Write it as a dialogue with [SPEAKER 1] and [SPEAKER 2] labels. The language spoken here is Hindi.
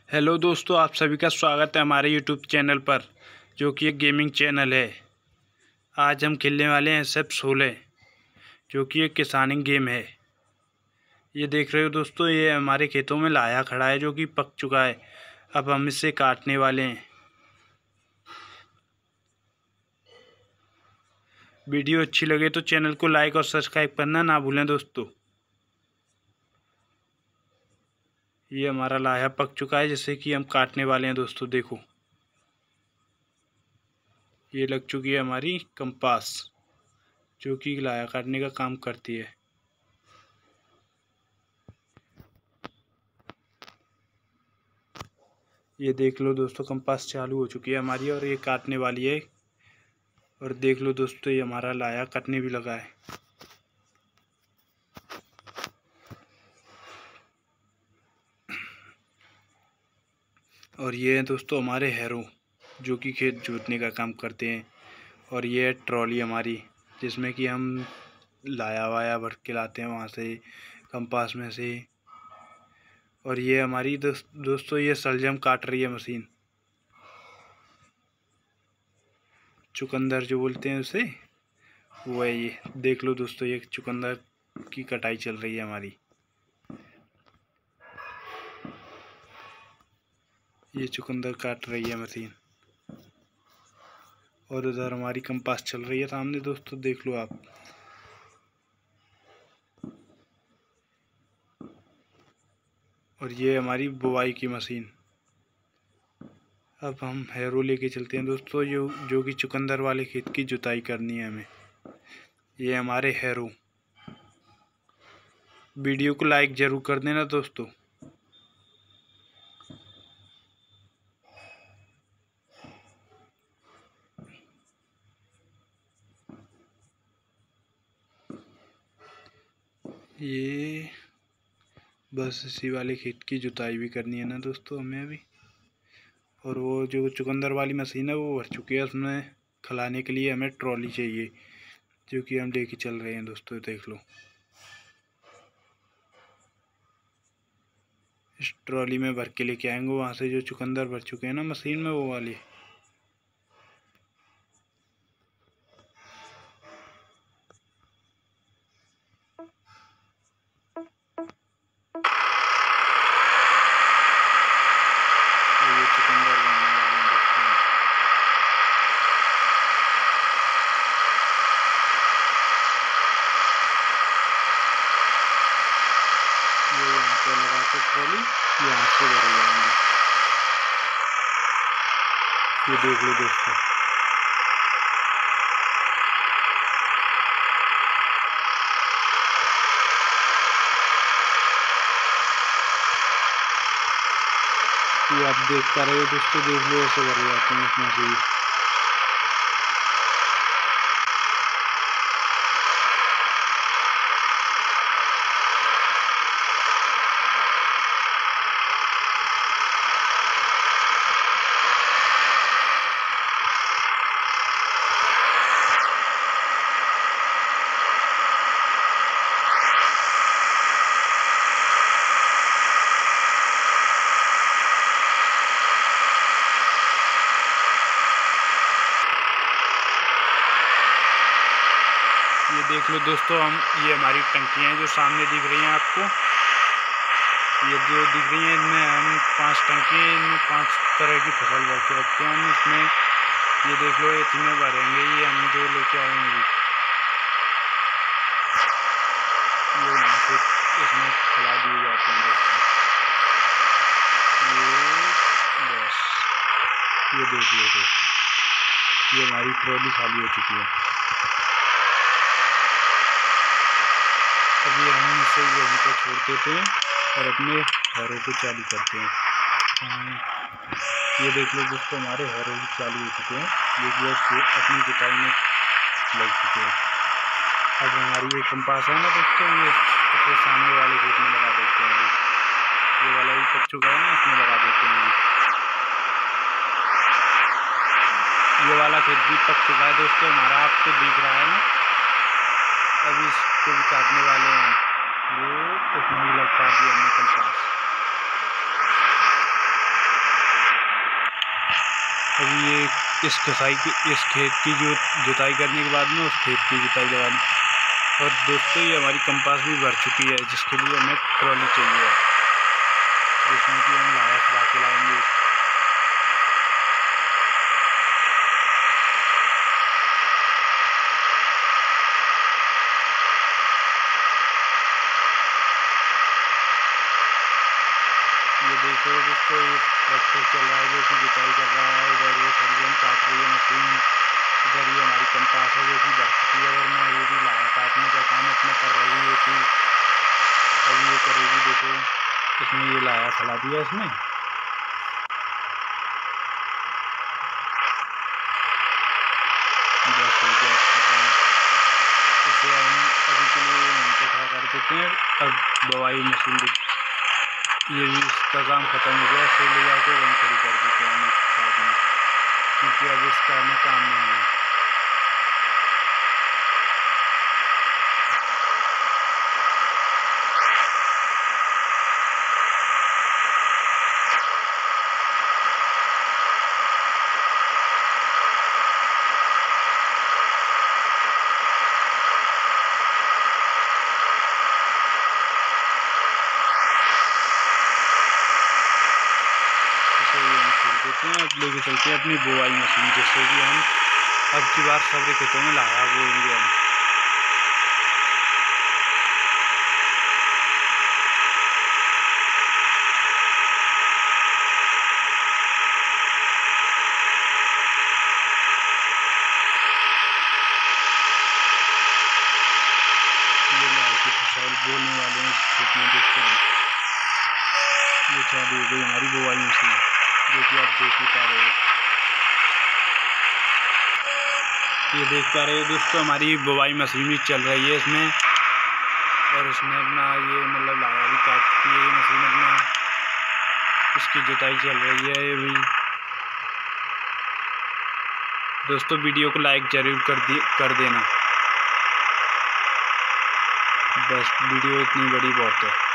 [SPEAKER 1] हेलो दोस्तों, आप सभी का स्वागत है हमारे यूट्यूब चैनल पर, जो कि एक गेमिंग चैनल है। आज हम खेलने वाले हैं SF16, जो कि एक किसानिंग गेम है। ये देख रहे हो दोस्तों, ये हमारे खेतों में लाया खड़ा है जो कि पक चुका है। अब हम इसे काटने वाले हैं। वीडियो अच्छी लगे तो चैनल को लाइक और सब्सक्राइब करना ना भूलें दोस्तों। ये हमारा लाया पक चुका है, जैसे कि हम काटने वाले हैं दोस्तों। देखो, ये लग चुकी है हमारी कंपास, जो कि लाया काटने का काम करती है। ये देख लो दोस्तों, कंपास चालू हो चुकी है हमारी और ये काटने वाली है। और देख लो दोस्तों, ये हमारा लाया कटने भी लगा है। और ये है दोस्तों हमारे हैरो, जो कि खेत जोतने का काम करते हैं। और ये है ट्रॉली हमारी, जिसमें कि हम लाया वाया भर के लाते हैं वहाँ से, कंपास में से। और ये हमारी दोस्तों ये सलजम काट रही है मशीन, चुकंदर जो बोलते हैं उसे, वो है। ये देख लो दोस्तों, ये चुकंदर की कटाई चल रही है हमारी। ये चुकंदर काट रही है मशीन। और उधर हमारी कंपास चल रही है सामने दोस्तों, देख लो आप। और ये हमारी बुवाई की मशीन। अब हम हैरो लेके चलते हैं दोस्तों, जो कि चुकंदर वाले खेत की जुताई करनी है हमें। ये हमारे हैरो। वीडियो को लाइक ज़रूर कर देना दोस्तों। ये बस इसी वाले खेत की जुताई भी करनी है ना दोस्तों हमें अभी। और वो जो चुकंदर वाली मशीन है वो भर चुकी है, उसमें खिलाने के लिए हमें ट्रॉली चाहिए, जो कि हम लेके चल रहे हैं दोस्तों। देख लो, इस ट्रॉली में भर के लेके आएंगे वहाँ से, जो चुकंदर भर चुके हैं ना मशीन में, वो वाली। ये चुकंदर बनने वाले हैं दोस्तों। ये यहाँ पे लगा के ट्रॉली यहाँ से भरे जाएंगे। ये देख लो दोस्तों, ये आप देख पा रहे हो दोस्तों। देख लो, ऐसे भरे जाते हैं इसमें से। ये देख लो दोस्तों, ये हमारी टंकियाँ हैं जो सामने दिख रही हैं आपको। ये जो दिख रही हैं, इनमें हम 5 टंकी हैं, इनमें 5 तरह की फसल भर के रखते हैं हम इसमें। ये देख लो, इतने भरेंगे, ये हम जो लेके आएंगे। ये यहाँ से इसमें खिला दिए जाते हैं दोस्तों। ये बस, ये देख लो दोस्तों, ये हमारी ट्रॉली खाली हो चुकी है। अभी हम इसे यहीं पर छोड़ देते हैं और अपने हैरो को चालू करते हैं। ये देख लो दोस्तों, हमारे हैरो भी चालू हो चुके हैं, ये भी अपनी जुताई में लग चुके हैं। अब हमारी ये कंपास है ना दोस्तों, ये इसे सामने वाले खेत में लगा देते हैं। ये वाला भी पक चुका है ना, इसमें लगा देते हैं। ये वाला खेत भी पक चुका है दोस्तों हमारा, आपको दिख रहा है ना। अभी इसको भी काटने वाले हैं। ये इसमें भी लगा दिया हमने कंपास। अभी ये इस खेत की जो जुताई करने के बाद में उस खेत की जुताई लगानी। और दोस्तों ये हमारी कंपास भी भर चुकी है, जिसके लिए हमें ट्रॉली चाहिए, जिसमें कि हम लाया खिला के लाएंगे। ये देखो दोस्तों, ये ट्रैक्टर चल रहा है जो कि जुताई कर रहा है। इधर वो सरियम काट रही है मशीन। इधर ये हमारी कंपास है जो कि भर चुकी है, और मैं ये भी लाया काटने का काम अपना कर रही है कि अभी ये करेगी। देखो इसमें ये लाया खिला दिया इसमें। बस हो गया इसका काम। इसे हम अभी के लिए यहीं पे खड़ा कर देते हैं। अब दवाई मशीन ये भी इसका काम ख़त्म हो गया, इसे ले जाके वहीं खड़ी कर देते हैं हम साथ में, क्योंकि अब इसका हमें काम नहीं है। इसे यहीं छोड़ देते हैं। अब लेके चलते हैं अपनी बुआई मशीन, जिससे कि हम अब की बार सब्र खेतों में लाया बोएंगे हम। ये लाल की फसल बोलने वाले हैं खेत में। देखते हैं ये चालू हो गई हमारी बुआई मशीन, जो कि आप देख ही पा रहे हो। ये देख पा रहे हो दोस्तों, हमारी बुआई मशीन भी चल रही है इसमें, और इसमें अपना ये मतलब लाया भी काटती है ये मशीन अपना। इसकी जुताई चल रही है ये भी। दोस्तों वीडियो को लाइक जरूर कर देना। बस वीडियो इतनी बड़ी बहुत है।